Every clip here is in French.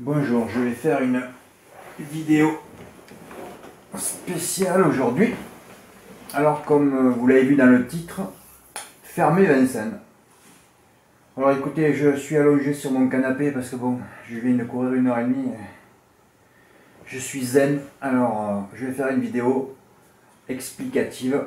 Bonjour, je vais faire une vidéo spéciale aujourd'hui. Alors comme vous l'avez vu dans le titre, fermez Vincennes. Alors écoutez, je suis allongé sur mon canapé parce que bon, je viens de courir 1h30. Je suis zen, alors je vais faire une vidéo explicative.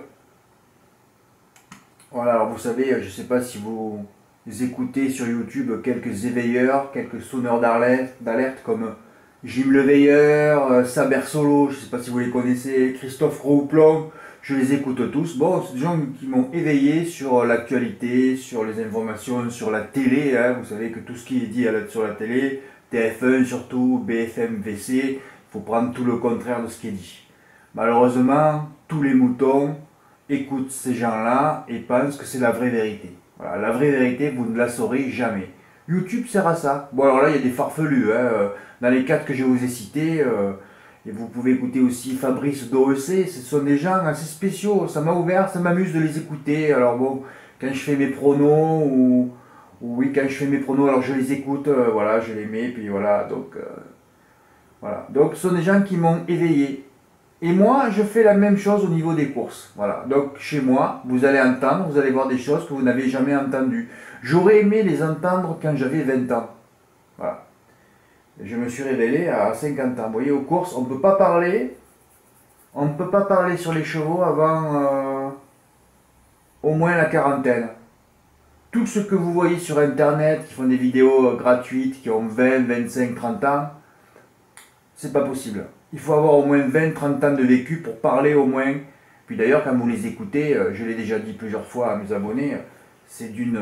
Voilà, alors vous savez, je ne sais pas si vous écoutez sur YouTube quelques éveilleurs, quelques sonneurs d'alerte comme Jim le Veilleur, Saber Solo, je ne sais pas si vous les connaissez, Christophe Gros-Houplon, je les écoute tous. Bon, c'est des gens qui m'ont éveillé sur l'actualité, sur les informations, sur la télé. Hein. Vous savez que tout ce qui est dit sur la télé, TF1 surtout, BFM, VC, il faut prendre tout le contraire de ce qui est dit. Malheureusement, tous les moutons écoutent ces gens-là et pensent que c'est la vraie vérité. Voilà, la vraie vérité, vous ne la saurez jamais. YouTube sert à ça. Bon, alors là, il y a des farfelus. Hein. Dans les 4 que je vous ai cités, et vous pouvez écouter aussi Fabrice d'OEC, ce sont des gens assez spéciaux. Ça m'a ouvert, ça m'amuse de les écouter. Alors bon, quand je fais mes pronos, ou oui, quand je fais mes pronos, alors je les écoute, voilà, je les mets, puis voilà. Donc, voilà. Donc, ce sont des gens qui m'ont éveillé. Et moi, je fais la même chose au niveau des courses. Voilà. Donc, chez moi, vous allez entendre, vous allez voir des choses que vous n'avez jamais entendues. J'aurais aimé les entendre quand j'avais 20 ans. Voilà. Et je me suis révélé à 50 ans. Vous voyez, aux courses, on ne peut pas parler. On ne peut pas parler sur les chevaux avant au moins la quarantaine. Tout ce que vous voyez sur Internet, qui font des vidéos gratuites, qui ont 20, 25, 30 ans, c'est pas possible. Il faut avoir au moins 20-30 ans de vécu pour parler au moins. Puis d'ailleurs, quand vous les écoutez, je l'ai déjà dit plusieurs fois à mes abonnés, c'est d'une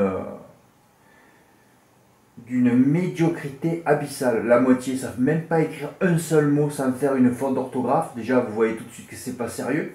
médiocrité abyssale. La moitié ne savent même pas écrire un seul mot sans faire une faute d'orthographe. Déjà, vous voyez tout de suite que c'est pas sérieux.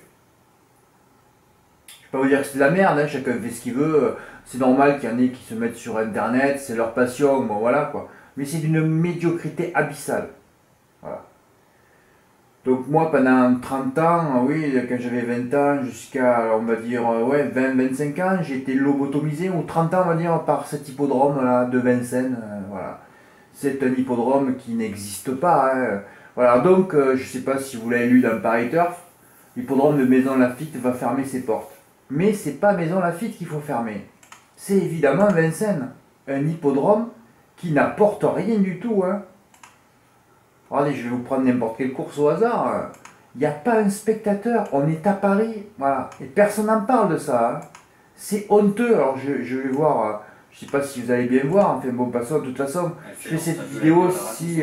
Je ne vais pas vous dire que c'est de la merde, hein, chacun fait ce qu'il veut. C'est normal qu'il y en ait qui se mettent sur Internet, c'est leur passion, bon voilà quoi. Mais c'est d'une médiocrité abyssale. Voilà. Donc moi, pendant 30 ans, oui, quand j'avais 20 ans, jusqu'à, on va dire, ouais, 20-25 ans, j'ai été lobotomisé, ou 30 ans, on va dire, par cet hippodrome-là de Vincennes. Voilà. C'est un hippodrome qui n'existe pas. Hein. Voilà, donc, je ne sais pas si vous l'avez lu dans Paris Turf, l'hippodrome de Maison Lafitte va fermer ses portes. Mais c'est pas Maison Lafitte qu'il faut fermer. C'est évidemment Vincennes. Un hippodrome qui n'apporte rien du tout, hein. Regardez, je vais vous prendre n'importe quelle course au hasard. Il n'y a pas un spectateur. On est à Paris. Voilà. Et personne n'en parle de ça. Hein. C'est honteux. Alors, je vais voir. Je ne sais pas si vous allez bien voir. Enfin, bon, passons. De toute façon, je fais cette vidéo si.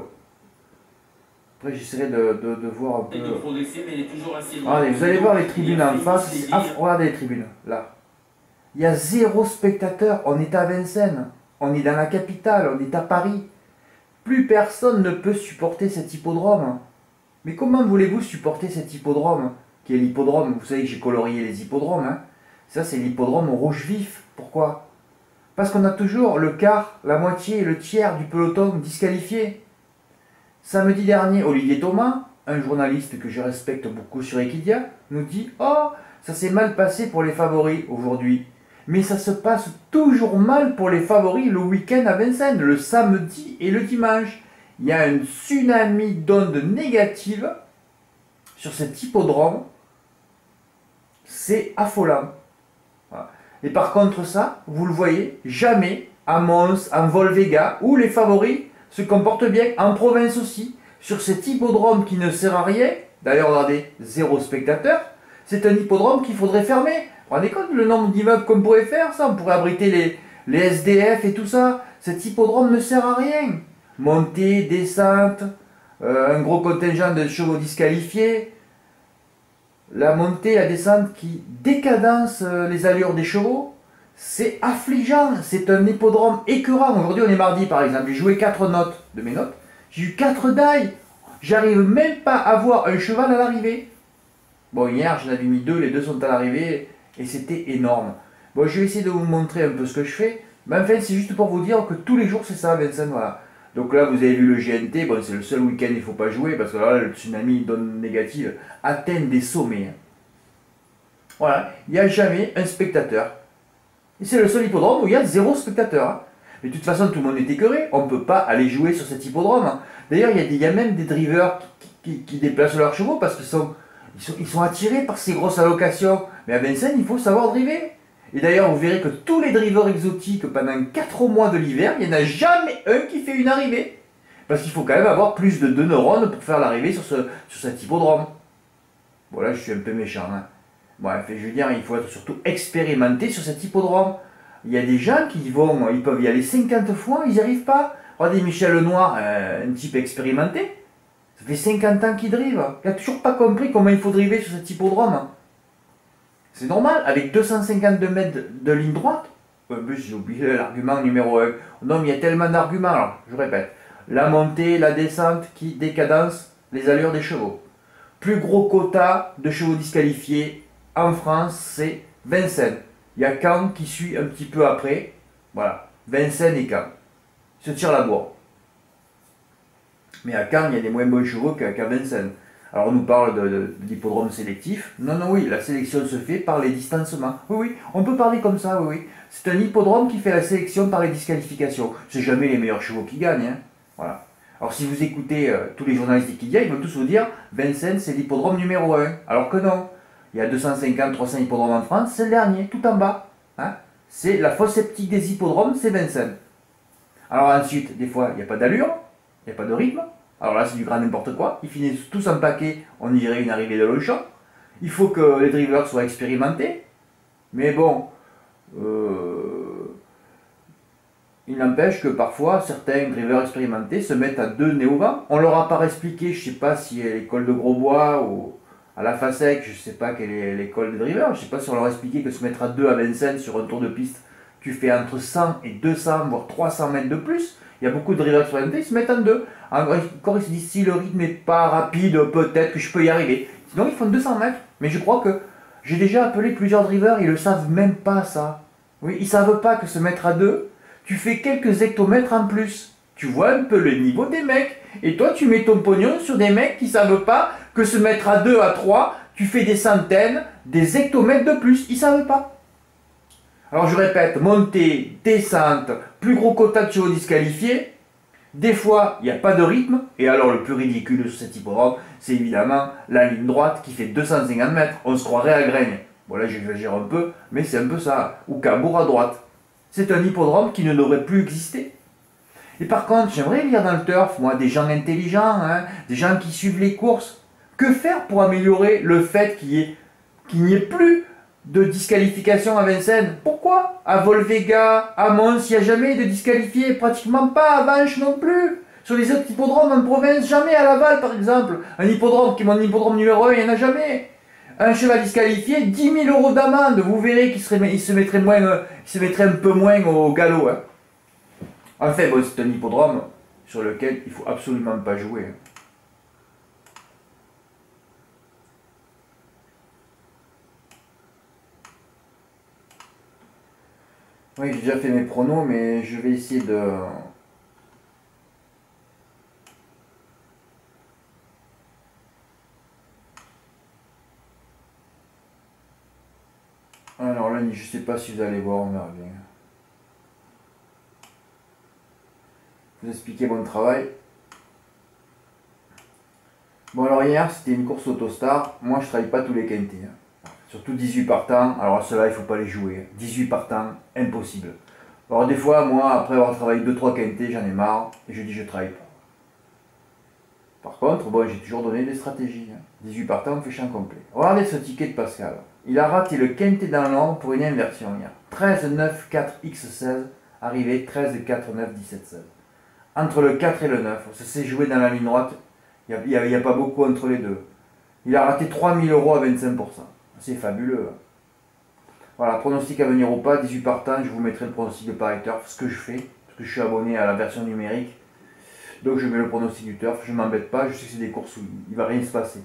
Après, j'essaierai de voir un peu. Regardez, vous allez voir les tribunes en face. Ah, regardez les tribunes. Là. Il y a 0 spectateur. On est à Vincennes. On est dans la capitale. On est à Paris. Plus personne ne peut supporter cet hippodrome. Mais comment voulez-vous supporter cet hippodrome? Qui est l'hippodrome, vous savez que j'ai colorié les hippodromes. Hein. Ça, c'est l'hippodrome rouge vif. Pourquoi? Parce qu'on a toujours le quart, la moitié, le tiers du peloton disqualifié. Samedi dernier, Olivier Thomas, un journaliste que je respecte beaucoup sur Equidia, nous dit « Oh, ça s'est mal passé pour les favoris aujourd'hui. » Mais ça se passe toujours mal pour les favoris le week-end à Vincennes, le samedi et le dimanche. Il y a un tsunami d'ondes négatives sur cet hippodrome. C'est affolant. Voilà. Et par contre ça, vous le voyez, jamais à Mons, en Volvega, où les favoris se comportent bien, en province aussi. Sur cet hippodrome qui ne sert à rien, d'ailleurs regardez, 0 spectateur, c'est un hippodrome qu'il faudrait fermer. Vous vous rendez compte le nombre d'immeubles qu'on pourrait faire, ça? On pourrait abriter les SDF et tout ça. Cet hippodrome ne sert à rien. Montée, descente, un gros contingent de chevaux disqualifiés. La montée, la descente qui décadence les allures des chevaux. C'est affligeant. C'est un hippodrome écœurant. Aujourd'hui, on est mardi par exemple. J'ai joué 4 notes de mes notes. J'ai eu 4 dailles. J'arrive même pas à voir un cheval à l'arrivée. Bon, hier, j'en avais mis 2. Les 2 sont à l'arrivée. Et c'était énorme. Bon, je vais essayer de vous montrer un peu ce que je fais. Mais enfin, c'est juste pour vous dire que tous les jours, c'est ça, Vincennes, voilà. Donc là, vous avez vu le GNT. Bon, c'est le seul week-end il ne faut pas jouer. Parce que là, le tsunami donne négative atteint des sommets. Voilà. Il n'y a jamais un spectateur. Et c'est le seul hippodrome où il y a 0 spectateur. Hein. Mais de toute façon, tout le monde est écœuré. On ne peut pas aller jouer sur cet hippodrome. D'ailleurs, il y a même des drivers qui déplacent leurs chevaux parce qu'ils sont attirés par ces grosses allocations. Mais à Vincennes, il faut savoir driver. Et d'ailleurs, vous verrez que tous les drivers exotiques, pendant 4 mois de l'hiver, il n'y en a jamais un qui fait une arrivée. Parce qu'il faut quand même avoir plus de 2 neurones pour faire l'arrivée sur cet hippodrome. Voilà, je suis un peu méchant. Hein. Bref, je veux dire, il faut être surtout expérimenté sur cet hippodrome. Il y a des gens qui ils peuvent y aller 50 fois, ils n'y arrivent pas. Regardez Michel Lenoir, un type expérimenté. Ça fait 50 ans qu'il drive. Il n'a toujours pas compris comment il faut driver sur cet hippodrome. C'est normal, avec 252 mètres de ligne droite. En plus, j'ai oublié l'argument numéro 1. Non, mais il y a tellement d'arguments. Alors, je répète. La montée, la descente qui décadence les allures des chevaux. Plus gros quota de chevaux disqualifiés en France, c'est Vincennes. Il y a Caen qui suit un petit peu après. Voilà, Vincennes et Caen. Ils se tirent la bourre. Mais à Caen, il y a des moins bons chevaux qu'à Vincennes. Alors on nous parle d'hippodrome sélectif. Non, non, oui, la sélection se fait par les distancements. Oui, oui, on peut parler comme ça, oui, oui. C'est un hippodrome qui fait la sélection par les disqualifications. C'est jamais les meilleurs chevaux qui gagnent, hein. Voilà. Alors si vous écoutez tous les journalistes Equidia, ils vont tous vous dire Vincennes, c'est l'hippodrome numéro 1. Alors que non. Il y a 250, 300 hippodromes en France, c'est le dernier, tout en bas. Hein, c'est la fosse septique des hippodromes, c'est Vincennes. Alors ensuite, des fois, il n'y a pas d'allure, il n'y a pas de rythme. Alors là, c'est du grand n'importe quoi. Ils finissent tous en paquet, on dirait une arrivée de Longchamp. Il faut que les drivers soient expérimentés. Mais bon, il n'empêche que parfois, certains drivers expérimentés se mettent à 2 nez au vent. On leur a pas expliqué, je ne sais pas si à l'école de Grosbois ou à la FASEC, je ne sais pas quelle est l'école de driver, je ne sais pas si on leur a expliqué que se mettre à 2 à Vincennes sur un tour de piste, tu fais entre 100 et 200, voire 300 mètres de plus. Il y a beaucoup de drivers expérimentés, ils se mettent en 2. Encore, ils se disent, si le rythme n'est pas rapide, peut-être que je peux y arriver. Sinon, ils font 200 mètres. Mais je crois que j'ai déjà appelé plusieurs drivers, ils ne le savent même pas, ça. Oui, ils ne savent pas que se mettre à 2, tu fais quelques hectomètres en plus. Tu vois un peu le niveau des mecs. Et toi, tu mets ton pognon sur des mecs qui ne savent pas que se mettre à 2, à 3, tu fais des centaines, des hectomètres de plus. Ils ne savent pas. Alors je répète, montée, descente, plus gros quota de chevaux disqualifiés. Des fois, il n'y a pas de rythme. Et alors le plus ridicule sur cet hippodrome, c'est évidemment la ligne droite qui fait 250 mètres. On se croirait à Graigne. Bon là j'exagère un peu, mais c'est un peu ça. Ou Cabourg à droite. C'est un hippodrome qui ne devrait plus exister. Et par contre, j'aimerais lire dans le turf, moi, des gens intelligents, hein, des gens qui suivent les courses. Que faire pour améliorer le fait qu'il n'y ait plus de disqualification à Vincennes? Pourquoi? À Volvega, à Mons, il n'y a jamais de disqualifiés, pratiquement pas, à Vanches non plus. Sur les autres hippodromes en province, jamais à Laval par exemple. Un hippodrome qui est mon hippodrome numéro 1, il n'y en a jamais. Un cheval disqualifié, 10 000 € d'amende. Vous verrez qu'il se mettrait un peu moins au galop. Hein. Enfin, bon, c'est un hippodrome sur lequel il ne faut absolument pas jouer. Hein. Oui, j'ai déjà fait mes pronos, mais je vais essayer de... Alors là, je ne sais pas si vous allez voir, on verra bien. Vous expliquer mon travail. Bon alors hier, c'était une course Autostar. Moi, je ne travaille pas tous les quintés. Hein. Surtout 18 partants. Alors ceux-là, il ne faut pas les jouer. 18 partants, impossible. Alors des fois, moi, après avoir travaillé 2-3 quintés, j'en ai marre. Et je dis, je ne travaille pas. Par contre, bon, j'ai toujours donné des stratégies. Hein. 18 partants, on fait champ complet. Regardez ce ticket de Pascal. Il a raté le quintet dans l'ordre pour une inversion hier. 13, 9, 4, X16. Arrivé 13, 4, 9, 17, 16. Entre le 4 et le 9, ça s'est joué dans la ligne droite. Il n'y a pas beaucoup entre les deux. Il a raté 3 000 € à 25%. C'est fabuleux. Hein. Voilà, pronostic à venir ou pas, 18 partants, je vous mettrai le pronostic de Paris Turf, ce que je fais, parce que je suis abonné à la version numérique. Donc je mets le pronostic du turf, je ne m'embête pas, je sais que c'est des courses où il ne va rien se passer.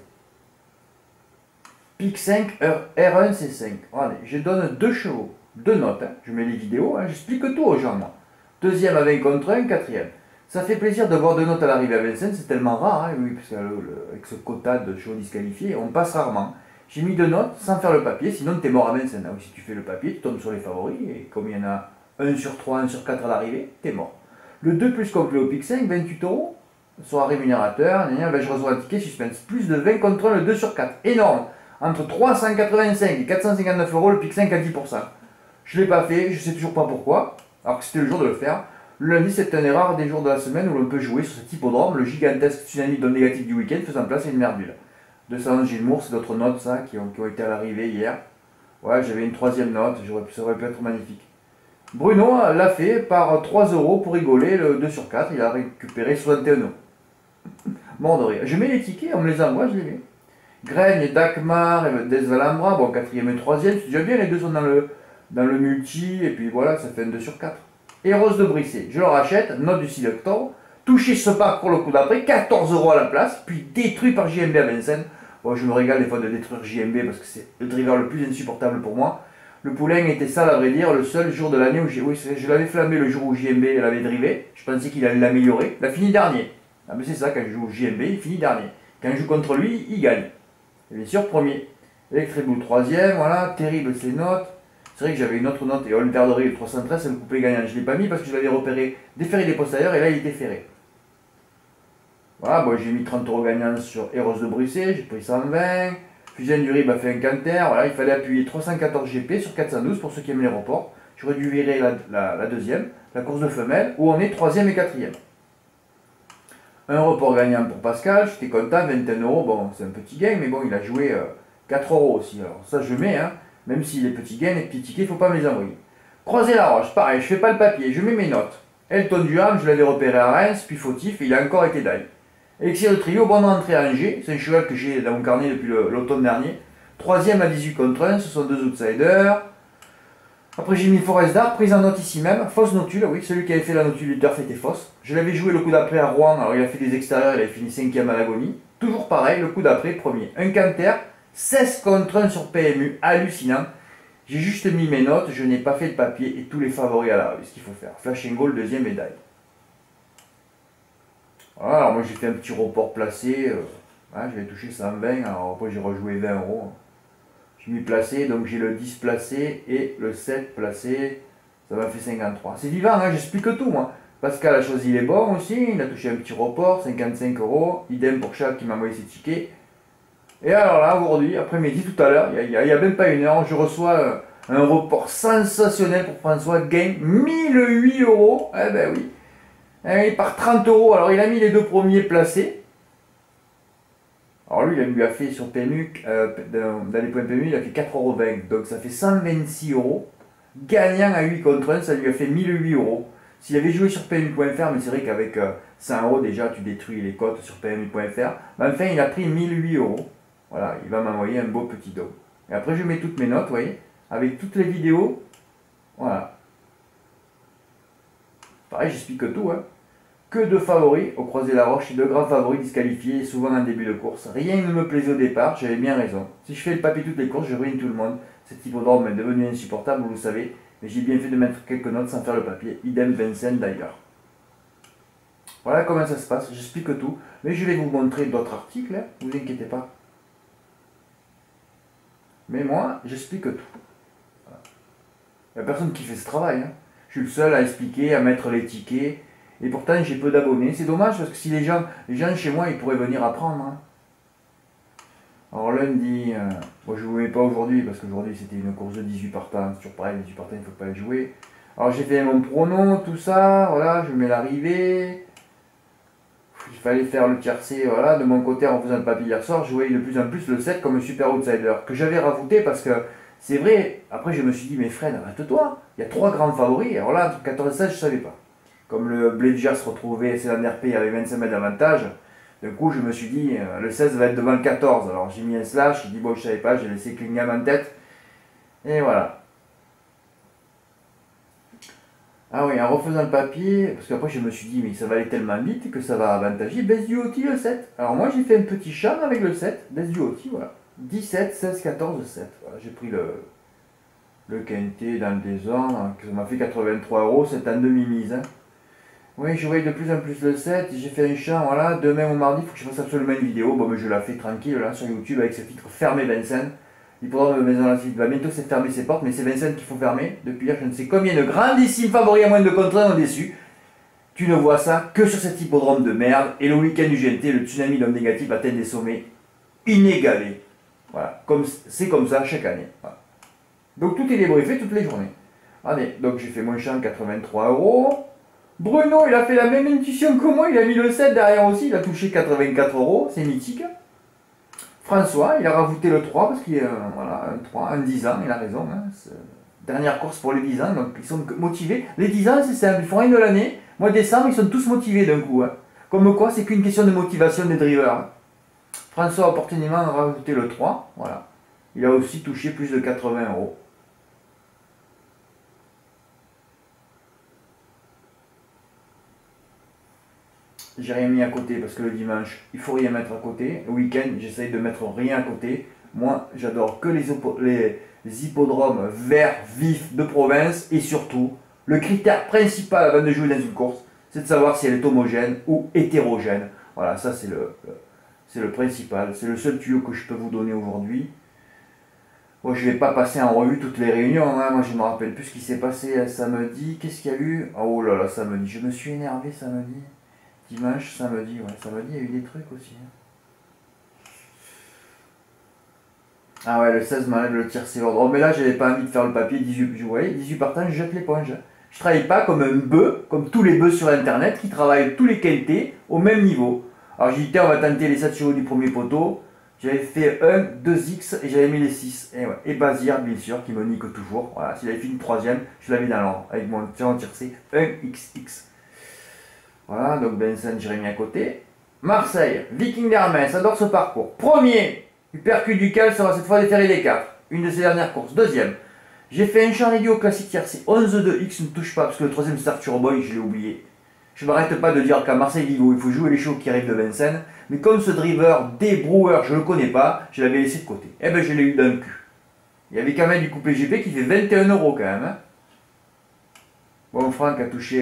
Pic 5, R1, C5. Regardez, je donne 2 chevaux, 2 notes, hein. Je mets les vidéos, hein. J'explique tout aux gens, moi. Deuxième à 20 contre 1, quatrième. Ça fait plaisir de voir 2 notes à l'arrivée à Vincennes, c'est tellement rare, hein, oui, parce qu'avec ce quota de chevaux disqualifiés, on passe rarement. J'ai mis 2 notes sans faire le papier, sinon tu es mort à Vincennes. Hein. Si tu fais le papier, tu tombes sur les favoris, et comme il y en a 1 sur 3, 1 sur 4 à l'arrivée, t'es mort. Le 2 plus complet au pic 5, 28 euros, soit rémunérateur, ben je reçois un ticket suspense. Plus de 20 contre 1, le 2 sur 4. Énorme. Entre 385 et 459 euros, le pic 5 à 10%. Je ne l'ai pas fait, je ne sais toujours pas pourquoi, alors que c'était le jour de le faire. Le lundi, c'est un des rares des jours de la semaine où l'on peut jouer sur cet hippodrome, le gigantesque tsunami d'ondes négatives du week-end, faisant place à une merdule. 211 Gilles Mours, c'est d'autres notes ça, qui ont été à l'arrivée hier. Ouais, j'avais une troisième note, ça aurait pu être magnifique. Bruno l'a fait par 3 euros pour rigoler, le 2 sur 4, il a récupéré 61 euros. Mort de rire. Je mets les tickets, on me les envoie, je les mets. Graigne, Dakmar, Desvalambra, bon, 4e et 3e, c'est déjà bien, les deux sont dans le multi, et puis voilà, ça fait un 2 sur 4. Et Rose de Brissé, je le rachète, note du 6 octobre, touché ce pack pour le coup d'après, 14 euros à la place, puis détruit par JMB à Vincennes. Bon, je me régale des fois de détruire JMB parce que c'est le driver le plus insupportable pour moi. Le poulain était sale à vrai dire, le seul jour de l'année où je l'avais flammé le jour où JMB l'avait drivé, je pensais qu'il allait l'améliorer, il a fini dernier. Ah mais c'est ça, quand je joue au JMB, il finit dernier. Quand je joue contre lui, il gagne. Et bien sûr, premier. Electric Blue, 3e, voilà, terrible ces notes. C'est vrai que j'avais une autre note, et All Verdery, le 313, c'est le couplet gagnant. Je ne l'ai pas mis parce que je l'avais repéré déferré des postérieurs, et là il était ferré. Voilà, bon, j'ai mis 30 euros gagnants sur Eros de Brissé, j'ai pris 120. Fusion du Rib a fait un canter, voilà, il fallait appuyer 314 GP sur 412 pour ceux qui aiment les reports. J'aurais dû virer la deuxième, la course de femelle, où on est 3e et 4e. Un report gagnant pour Pascal, j'étais content, 21 euros, bon c'est un petit gain, mais bon il a joué 4 euros aussi, alors ça je mets, hein, même si les petits gains, les petits tickets, il ne faut pas me les envoyer. Croiser la roche, pareil, je fais pas le papier, je mets mes notes. Elton Duham, je l'avais repéré à Reims, puis fautif, et il a encore été d'ail. Elixir de Trio, bonne rentrée à Angers, c'est un cheval que j'ai dans mon carnet depuis l'automne dernier. 3e à 18 contre 1, ce sont deux outsiders. Après j'ai mis Forest d'Art, prise en note ici même, fausse notule, oui, celui qui avait fait la notule du turf était fausse. Je l'avais joué le coup d'après à Rouen, alors il a fait des extérieurs, il avait fini 5e à l'agonie. Toujours pareil, le coup d'après, premier. Un canter, 16 contre 1 sur PMU, hallucinant. J'ai juste mis mes notes, je n'ai pas fait de papier et tous les favoris à la rue, ce qu'il faut faire. Flash and Goal, deuxième médaille. Voilà, alors moi j'ai fait un petit report placé, j'avais touché 120, alors après j'ai rejoué 20 euros. J'ai mis placé, donc j'ai le 10 placé et le 7 placé, ça m'a fait 53. C'est vivant, hein, j'explique tout moi. Pascal a choisi les bons aussi, il a touché un petit report, 55 euros, idem pour Charles qui m'a envoyé ses tickets. Et alors là, aujourd'hui, après-midi, tout à l'heure, il y a même pas une heure, je reçois un report sensationnel pour François, gain 1008 euros, eh ben oui. Et par 30 euros, alors il a mis les deux premiers placés. Alors lui, il lui a fait sur PMU, dans les points PMU, il a fait 4,20 euros. Donc ça fait 126 euros. Gagnant à 8 contre 1, ça lui a fait 1008 euros. S'il avait joué sur PMU.fr, mais c'est vrai qu'avec 100 euros déjà, tu détruis les cotes sur PMU.fr. Mais enfin, il a pris 1008 euros. Voilà, il va m'envoyer un beau petit dos. Et après, je mets toutes mes notes, vous voyez, avec toutes les vidéos. Voilà. Pareil, j'explique tout, hein. Que de favoris au croisé la roche et de grands favoris disqualifiés, souvent en début de course. Rien ne me plaisait au départ, j'avais bien raison. Si je fais le papier toutes les courses, je ruine tout le monde. Cet hippodrome est devenu insupportable, vous le savez, mais j'ai bien fait de mettre quelques notes sans faire le papier. Idem Vincennes d'ailleurs. Voilà comment ça se passe, j'explique tout. Mais je vais vous montrer d'autres articles, hein, ne vous inquiétez pas. Mais moi, j'explique tout. Voilà. Il n'y a personne qui fait ce travail. Hein. Je suis le seul à expliquer, à mettre les tickets. Et pourtant, j'ai peu d'abonnés. C'est dommage parce que si les gens chez moi, ils pourraient venir apprendre. Hein. Alors lundi, moi je ne vous mets pas aujourd'hui parce qu'aujourd'hui c'était une course de 18 partants. C'est toujours pareil, 18 partants, il ne faut pas les jouer. Alors j'ai fait mon pronom, tout ça. Voilà, je mets l'arrivée. Il fallait faire le tiercé, voilà. De mon côté, en faisant le papier hier soir, je voyais de plus en plus le 7 comme un super outsider. Que j'avais rajouté parce que c'est vrai. Après, je me suis dit, mais Fred, arrête-toi. Il y a 3 grands favoris. Alors là, entre 14 et 16, je ne savais pas. Comme le Bledger se retrouvait, c'est RP avec 25 mètres d'avantage, du coup je me suis dit, le 16 va être devant le 14. Alors j'ai mis un slash, j'ai dit bon je savais pas, j'ai laissé Klingham en tête. Et voilà. Ah oui, en refaisant le papier, parce qu'après je me suis dit, mais ça va aller tellement vite que ça va avantager Best Duty le 7. Alors moi j'ai fait un petit charme avec le 7, Best Duty, voilà. 17, 16, 14, 7. Voilà, j'ai pris le quintet dans le désordre, ça m'a fait 83 euros, c'est en demi-mise. Hein. Oui, je voyais de plus en plus le 7, j'ai fait un chant, voilà, demain ou mardi, il faut que je fasse absolument une vidéo, bon mais je la fais tranquille là sur YouTube avec ce titre Fermé Vincennes. L'hippodrome de Maison-Lafitte va bientôt se fermer ses portes, mais c'est Vincennes qu'il faut fermer. Depuis hier, je ne sais combien de grandissimes favoris à moins de contraintes ont déçu. Tu ne vois ça que sur cet hippodrome de merde. Et le week-end du GNT, le tsunami d'hommes négatifs atteint des sommets inégalés. Voilà, c'est comme ça chaque année. Voilà. Donc tout est débriefé toutes les journées. Allez, donc j'ai fait mon champ 83 €. Bruno, il a fait la même intuition que moi, il a mis le 7 derrière aussi, il a touché 84 €, c'est mythique. François, il a rajouté le 3 parce qu'il y a voilà, un 3, un 10 ans, il a raison. Hein, dernière course pour les 10 ans, donc ils sont motivés. Les 10 ans, c'est simple, ils font rien de l'année. Mois de décembre, ils sont tous motivés d'un coup. Hein. Comme quoi, c'est qu'une question de motivation des drivers. François a opportunément rajouté le 3, voilà. Il a aussi touché plus de 80 €. J'ai rien mis à côté parce que le dimanche, il faut rien mettre à côté. Le week-end, j'essaye de mettre rien à côté. Moi, j'adore que les hippodromes verts, vifs de province. Et surtout, le critère principal avant de jouer dans une course, c'est de savoir si elle est homogène ou hétérogène. Voilà, ça c'est le principal. C'est le seul tuyau que je peux vous donner aujourd'hui. Moi, je ne vais pas passer en revue toutes les réunions. Hein. Moi, je ne me rappelle plus ce qui s'est passé samedi. Qu'est-ce qu'il y a eu? Oh là là, samedi. Je me suis énervé samedi. Dimanche, samedi, ouais, samedi, il y a eu des trucs aussi. Ah ouais, le 16 m'enlève le tiercé ordre. Oh, mais là, j'avais pas envie de faire le papier 18. Vous voyez, 18 partants, je jette l'éponge. Je travaille pas comme un bœuf, comme tous les bœufs sur internet qui travaillent tous les qualités au même niveau. Alors j'ai dit, tiens, on va tenter les 7 chevaux du premier poteau. J'avais fait 1, 2X et j'avais mis les 6. Et, ouais. Et Bazir, bien sûr, qui me nique toujours. Voilà, s'il avait fait une troisième, je l'avais dans l'ordre avec mon tiercé 1XX. Voilà, donc Benson, j'ai mis à côté. Marseille, Viking d'Hermès, adore ce parcours. Premier, Hypercule Ducal sera cette fois déféré des 4. Une de ses dernières courses. Deuxième, j'ai fait un champ radio classique tiercé 11-2X, ne touche pas, parce que le troisième Star Turbo Boy, je l'ai oublié. Je ne m'arrête pas de dire qu'à Marseille-Vigo, il faut jouer les chevaux qui arrivent de Vincennes. Mais comme ce driver des Brewer, je ne le connais pas, je l'avais laissé de côté. Eh ben, je l'ai eu dans le cul. Il y avait quand même du coupé GP qui fait 21 € quand même. Hein. Bon, Franck a touché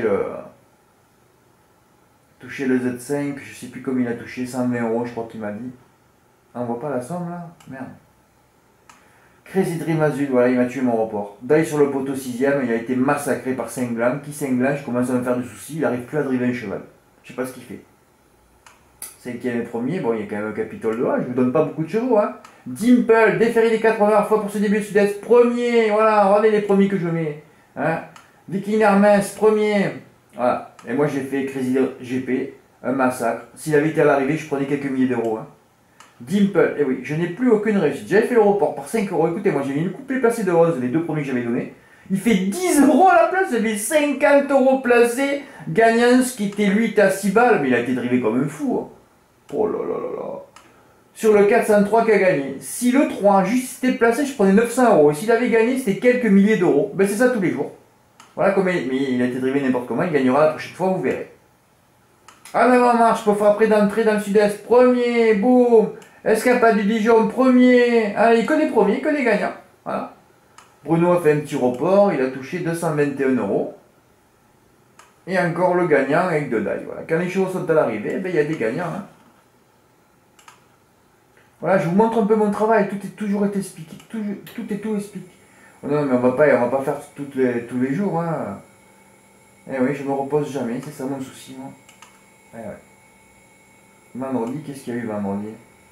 le Z5, je sais plus combien il a touché, 120 €, je crois qu'il m'a dit. Ah, on voit pas la somme là? Merde. Crazy Dream Azul, voilà, il m'a tué mon report. D'ail sur le poteau 6ème, il a été massacré par Cinglan. Qui Cinglan, je commence à me faire du souci, il n'arrive plus à driver un cheval. Je sais pas ce qu'il fait. 5ème et premier, bon, il y a quand même un Capitole de A, je vous donne pas beaucoup de chevaux. Hein. Dimple, déféré des 4 premières fois pour ce début de Sud-Est, premier, voilà, regardez les premiers que je mets. Hein. Viking Hermès, premier. Voilà. Et moi j'ai fait Crazy GP, un massacre. S'il avait été à l'arrivée, je prenais quelques milliers d'euros. Hein. Dimple, et oui, je n'ai plus aucune réussite. J'avais fait le report par 5 €. Écoutez, moi j'ai mis une coupée placée de 11, les deux premiers que j'avais donnés. Il fait 10 € à la place, j'avais 50 € placés. Gagnant, ce qui était lui, était à 6 balles, mais il a été drivé comme un fou. Hein. Oh là là là là. Sur le 403 qui a gagné. Si le 3 juste était placé, je prenais 900 €. Et s'il avait gagné, c'était quelques milliers d'euros. Ben c'est ça tous les jours. Voilà comment mais il a été drivé n'importe comment, il gagnera la prochaine fois, vous verrez. En avant-marche pour frapper d'entrée dans le sud-est. Premier, boum. Escapade du Dijon, premier. Allez, que des premiers, que des gagnants. Voilà. Bruno a fait un petit report, il a touché 221 €. Et encore le gagnant avec deux dailles. Voilà. Quand les chevaux sont à l'arrivée, ben, il y a des gagnants. Hein. Voilà, je vous montre un peu mon travail, tout est toujours été expliqué. Tout est tout expliqué. Oh non, mais on va pas faire tous les jours. Hein. Eh oui, je me repose jamais, c'est ça mon souci. Moi. Eh ouais. Vendredi, qu'est-ce qu'il y a eu vendredi?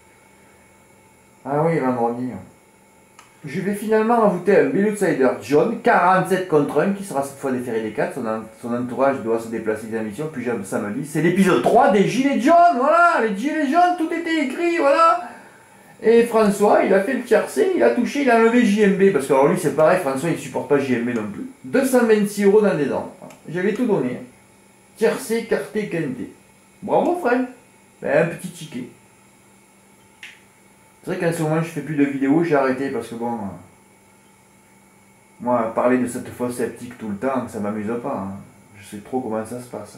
Ah oui, vendredi. Je vais finalement rajouter un Bill Outsider John, 47 contre 1, qui sera cette fois déféré des 4. Son entourage doit se déplacer des missions, puis samedi. C'est l'épisode 3 des Gilets jaunes, voilà, les Gilets jaunes, tout était écrit, voilà. Et François, il a fait le tiercé, il a touché, il a enlevé JMB, parce que alors lui c'est pareil, François il ne supporte pas JMB non plus. 226 € dans des ordres. J'avais tout donné. Tiercé, quarté, quinté. Bravo Fred. Ben, un petit ticket. C'est vrai qu'en ce moment je fais plus de vidéos, j'ai arrêté parce que bon... moi, parler de cette fosse sceptique tout le temps, ça m'amuse pas. Hein. Je sais trop comment ça se passe.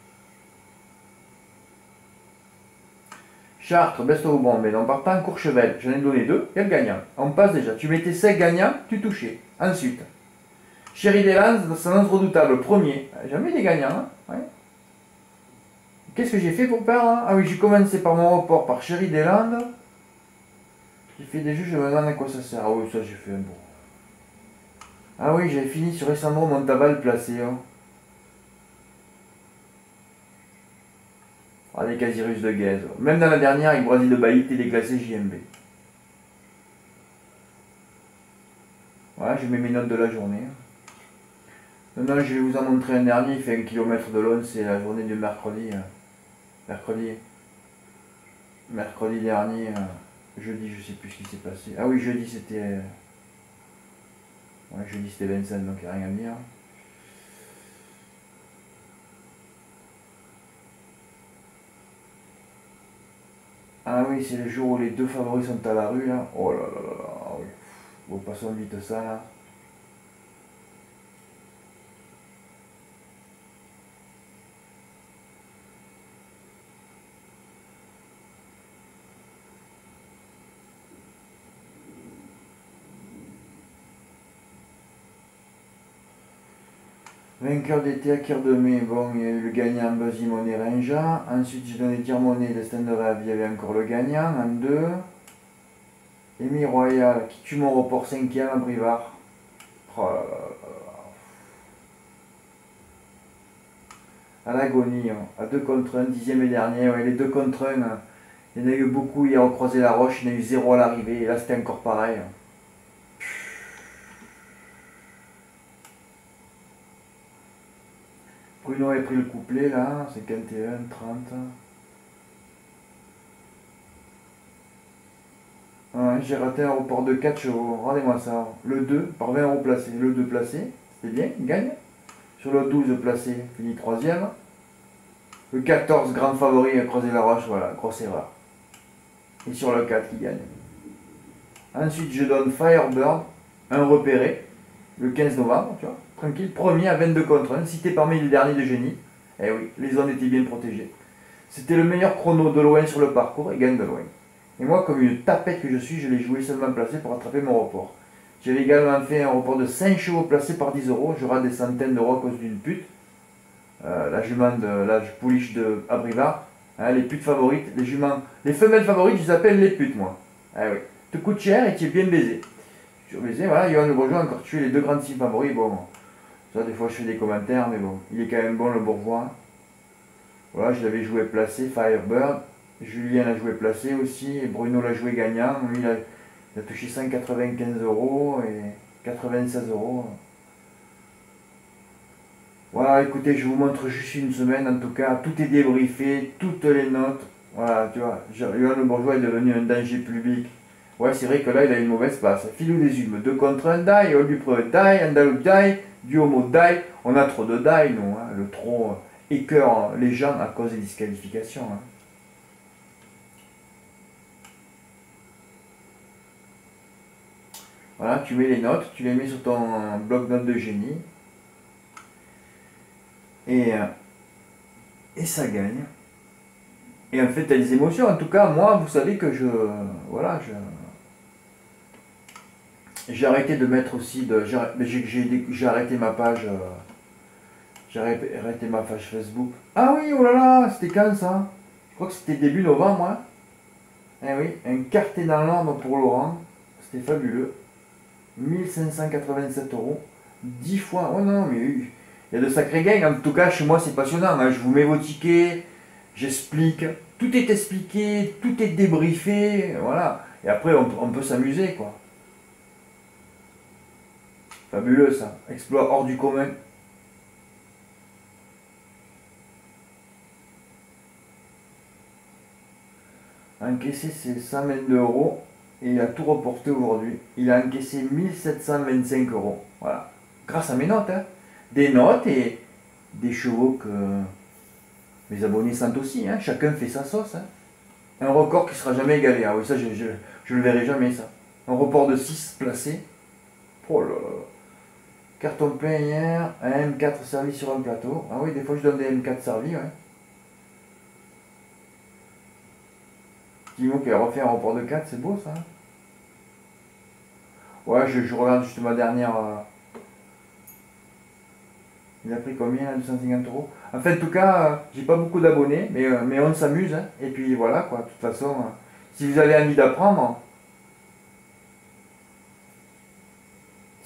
Chartres, Besto-Aubron, mais on part pas en Courchevel. J'en ai donné 2, il y a le gagnant. On passe déjà. Tu mettais 5 gagnants, tu touchais. Ensuite, Chéri des Landes, s'annonce redoutable, premier. Jamais des gagnants. Hein. Ouais. Qu'est-ce que j'ai fait pour perdre? Ah oui, j'ai commencé par mon report par Chéri des Landes. J'ai fait des jeux, je me demande à quoi ça sert. Ah oui, ça j'ai fait un bon. Ah oui, j'avais fini sur Alessandro Montaval placé. Hein. Ah, des Casirus de Gaze. Même dans la dernière, avec Brasil de Baït et déclassé JMB. Voilà, je mets mes notes de la journée. Maintenant, je vais vous en montrer un dernier. Il fait 1 km de long. C'est la journée du mercredi. Mercredi dernier. Jeudi, je sais plus ce qui s'est passé. Ah oui, jeudi c'était. Ouais, jeudi c'était Vincent, donc il n'y a rien à dire. Ah oui, c'est le jour où les deux favoris sont à la rue là. Oh là là là là. Ah oui. Bon, passons vite ça là. Vainqueur d'été à Kirdemé, bon, il y a eu le gagnant Basimon et Renja. Ensuite, j'ai donné Tire-Monnaie, Destin de Rêve, il y avait encore le gagnant en 2. Amy Royal, qui tue mon report 5ème à Brivard. Oh là là là là. À l'agonie, hein. À 2 contre 1, 10ème et dernier. Ouais, les 2 contre 1, hein. Il y en a eu beaucoup hier au Croisé la Roche, il y en a eu 0 à l'arrivée. Et là, c'était encore pareil. Hein. Bruno a pris le couplet là, 51, 30. Ouais, j'ai raté un report de 4 chevaux, regardez-moi ça. Le 2 par 20 euros placé. Le 2 placé, c'était bien, il gagne. Sur le 12 placé, fini 3ème. Le 14 grand favori à croiser la roche, voilà, grosse erreur. Et sur le 4 il gagne. Ensuite je donne Firebird, un repéré, le 15 novembre, tu vois, tranquille, premier à 22 contre 1, cité parmi les derniers de génie. Eh oui, les zones étaient bien protégées. C'était le meilleur chrono de loin sur le parcours et gagne de loin. Et moi, comme une tapette que je suis, je l'ai joué seulement placé pour attraper mon report. J'avais également fait un report de 5 chevaux placés par 10 euros. Je rate des centaines d'euros à cause d'une pute. La jument de la pouliche de Abrivard. Hein, les putes favorites, les juments. Les femelles favorites, je les appelle les putes, moi. Ah oui. Te coûte cher et tu es bien baisé. Tu es baisé, voilà. Johan Le Bourgeois a encore tué les deux grandes cibles favoris. Bon, ça, des fois, je fais des commentaires, mais bon. Il est quand même bon, le Bourgeois. Voilà, je l'avais joué placé, Firebird. Julien l'a joué placé aussi, et Bruno l'a joué gagnant. Lui, il a touché 195 euros et 96 euros. Voilà, écoutez, je vous montre juste une semaine, en tout cas, tout est débriefé, toutes les notes. Voilà, tu vois, Johan Le Bourgeois est devenu un danger public. Ouais, c'est vrai que là, il a une mauvaise passe. Filou des Humes, 2 contre 1 die, Oldupreux die, Andalou die, Duomo die. On a trop de die, nous. Hein. Le trop écœure les gens à cause des disqualifications. Hein. Voilà, tu mets les notes, tu les mets sur ton bloc-notes de génie. Et ça gagne. Et en fait, tu as des émotions. En tout cas, moi, vous savez que voilà, j'ai arrêté de mettre aussi. J'ai arrêté ma page. J'ai arrêté ma page Facebook. Ah oui, oh là là, c'était quand ça? Je crois que c'était début novembre. Hein. Eh oui, un quartier dans l'ordre pour Laurent. C'était fabuleux. 1587 euros. 10 fois. Oh non, mais il y a de sacrés gains. En tout cas, chez moi, c'est passionnant. Hein. Je vous mets vos tickets. J'explique. Tout est expliqué. Tout est débriefé. Voilà. Et après, on peut s'amuser, quoi. Fabuleux, ça. Exploit hors du commun. Encaissé, c'est 122 euros. Et il a tout reporté aujourd'hui. Il a encaissé 1725 euros. Voilà. Grâce à mes notes. Hein. Des notes et des chevaux que mes abonnés sentent aussi. Hein. Chacun fait sa sauce. Hein. Un record qui ne sera jamais égalé. Ah oui, ça, je le verrai jamais, ça. Un report de 6 placés. Oh là là. Carton plein hier. Un M4 servi sur un plateau. Ah oui, des fois, je donne des M4 servis. Ouais. Timo qui a refait un report de 4, c'est beau, ça. Ouais, je regarde juste ma dernière... Il a pris combien là, 250 euros. Enfin, en tout cas, j'ai pas beaucoup d'abonnés, mais on s'amuse. Hein. Et puis voilà, quoi. De toute façon, si vous avez envie d'apprendre,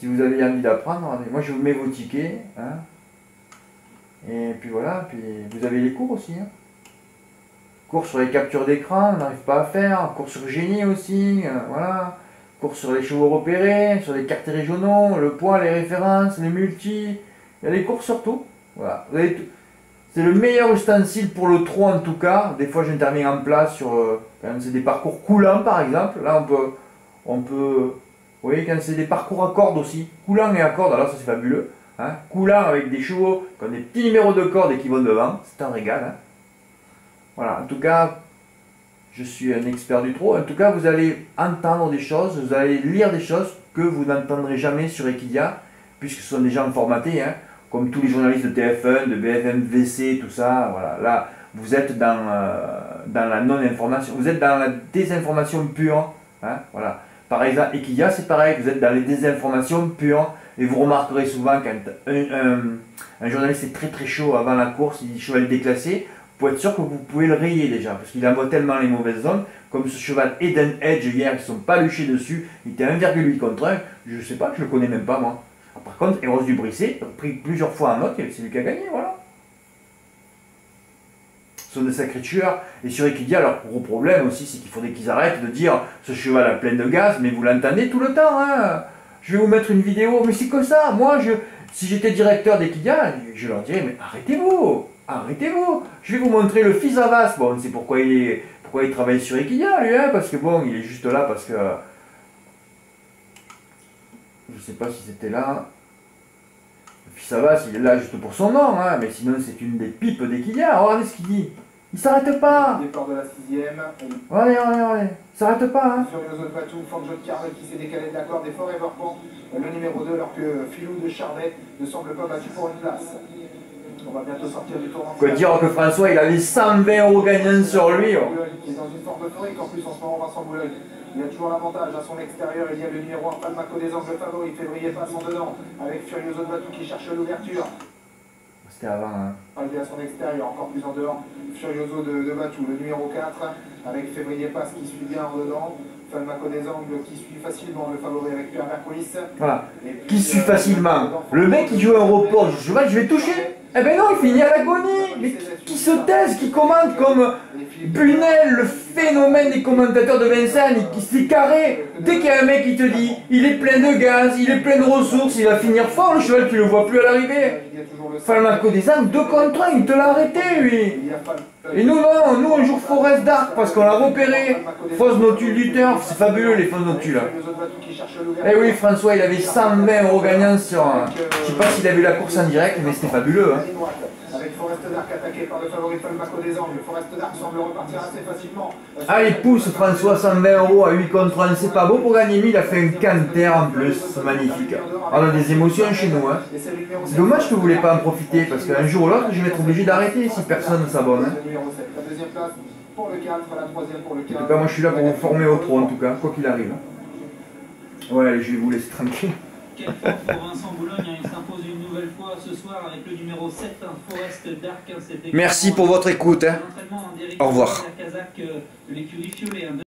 Si vous avez envie d'apprendre, moi je vous mets vos tickets. Hein. Et puis voilà, puis vous avez les cours aussi. Hein. Cours sur les captures d'écran, on n'arrive pas à faire. Cours sur génie aussi, voilà. Cours sur les chevaux repérés, sur les quartiers régionaux, le poids, les références, les multis. Il y a les cours sur tout. Voilà. C'est le meilleur ustensile pour le trot en tout cas. Des fois j'interviens en place sur quand c'est des parcours coulants par exemple. Là on peut vous voyez quand c'est des parcours à cordes aussi. Coulant et à cordes, alors ça c'est fabuleux. Hein. Coulant avec des chevaux qui ont des petits numéros de cordes et qui vont devant. C'est un régal. Hein. Voilà, en tout cas, je suis un expert du trot. En tout cas, vous allez entendre des choses, vous allez lire des choses que vous n'entendrez jamais sur Equidia, puisque ce sont des gens formatés, hein, comme tous les journalistes de TF1, de BFM VC, tout ça. Voilà, là, vous êtes dans la non-information, vous êtes dans la désinformation pure. Hein, voilà. Par exemple, Equidia, c'est pareil, vous êtes dans les désinformations pures. Et vous remarquerez souvent quand un journaliste est très très chaud avant la course, il dit cheval déclassé. Pour être sûr que vous pouvez le rayer déjà, parce qu'il envoie tellement les mauvaises zones, comme ce cheval Eden Edge hier, qui ne sont pas luchés dessus, il était 1,8 contre 1, je ne sais pas, je le connais même pas moi. Par contre, Eros du Brisset a pris plusieurs fois en note, c'est lui qui a gagné, voilà. Ce sont des sacrés tueurs, et sur Equidia, leur gros problème aussi, c'est qu'il faudrait qu'ils arrêtent de dire, ce cheval a plein de gaz, mais vous l'entendez tout le temps, hein. Je vais vous mettre une vidéo, mais c'est comme ça, moi, si j'étais directeur d'Equidia, je leur dirais, mais arrêtez-vous. Arrêtez-vous! Je vais vous montrer le fils Avas. Bon, c'est pourquoi il travaille sur Equidia, lui, hein, parce que bon, il est juste là parce que. Je sais pas si c'était là. Le fils Avas, il est là juste pour son nom, hein, mais sinon c'est une des pipes d'Equidia. Regardez ce qu'il dit. Il s'arrête pas! Départ de la 6ème. Allez. Il s'arrête pas, hein. Furioso de Batou, Fanjo de Carle qui s'est décalé de la corde et Forever Pan, le numéro 2, alors que Filou de Charvet ne semble pas battu pour une place. On va bientôt sortir du tournant. Quoi dire que François, il avait 120 € gagnants sur lui. Oh. Qui est dans une forme euphorique en plus en ce moment, Vincent Boulogne. Il a toujours l'avantage à son extérieur. Il y a le numéro 1, Palmaco des angles favoris. Février passe en dedans avec Furioso de Batou qui cherche l'ouverture. C'était avant. Hein. Arrivé à son extérieur, encore plus en dehors. Furioso de Batou, le numéro 4, avec Février passe qui suit bien en dedans. Falmaco des angles qui suit facilement le favori avec Pierre Mercolis. Voilà. Qui suit facilement. Le mec qui joue un report, je vais toucher. Eh ben non, il finit à l'agonie. Mais qui se taise, qui commente comme Bunel, le phénomène des commentateurs de Vincennes, qui se fait carré. Dès qu'il y a un mec qui te dit, il est plein de gaz, il est plein de ressources, il va finir fort, le cheval, tu le vois plus à l'arrivée. Falmaco des angles, 2 contre 1, il te l'a arrêté, lui. Et nous, non, nous, un jour Forest Dark, parce qu'on l'a repéré. Fausse notule du turf, c'est fabuleux les fausses notules. Eh oui, François, il avait 120 € gagnants sur. Je sais pas s'il a vu la course en direct, mais c'était fabuleux. Hein. Avec Forest Dark attaqué par le favori Falmaco des angles. Forest Dark semble repartir assez facilement. Allez, pousse François, 120 € à 8 contre 1. C'est pas beau pour gagner, mais il a fait un canter en plus. C'est magnifique. On a des émotions chez nous. Hein. C'est dommage que vous ne voulez pas en profiter, parce qu'un jour ou l'autre, je vais être obligé d'arrêter si personne ne s'abonne. Hein. En tout cas, moi je suis là pour vous former au trot, en tout cas, quoi qu'il arrive. Ouais, allez, je vais vous laisser tranquille. Quelle force pour Vincent Boulogne, il s'impose une nouvelle fois ce soir avec le numéro 7, Forest Dark. Merci pour votre écoute. Hein. Au revoir.